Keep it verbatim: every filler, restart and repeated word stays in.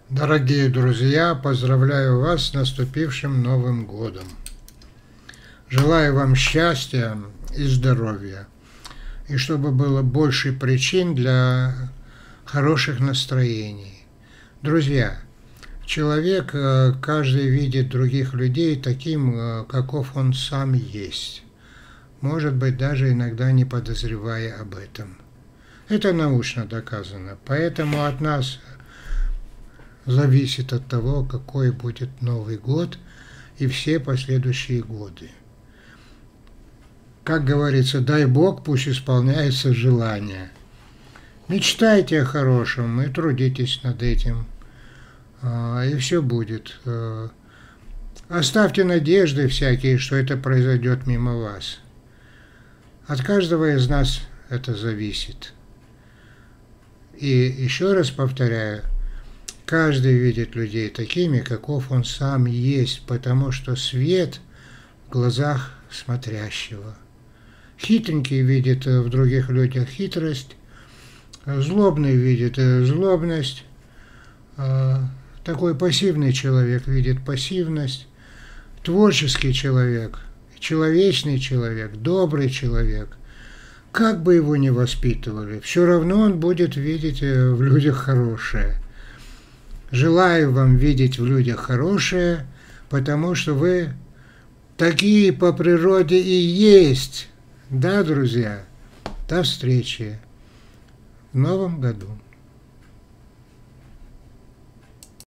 Дорогие друзья, поздравляю вас с наступившим Новым годом. Желаю вам счастья и здоровья, и чтобы было больше причин для хороших настроений. Друзья, человек, каждый видит других людей таким, каков он сам есть. Может быть, даже иногда не подозревая об этом. Это научно доказано, поэтому от нас зависит от того, какой будет Новый год и все последующие годы. Как говорится, дай Бог, пусть исполняется желание. Мечтайте о хорошем и трудитесь над этим, и все будет. Оставьте надежды всякие, что это произойдет мимо вас. От каждого из нас это зависит. И еще раз повторяю, каждый видит людей такими, каков он сам есть, потому что свет в глазах смотрящего. Хитренький видит в других людях хитрость, злобный видит злобность, такой пассивный человек видит пассивность, творческий человек, человечный человек, добрый человек. Как бы его ни воспитывали, все равно он будет видеть в людях хорошее. Желаю вам видеть в людях хорошее, потому что вы такие по природе и есть. Да, друзья? До встречи в Новом году.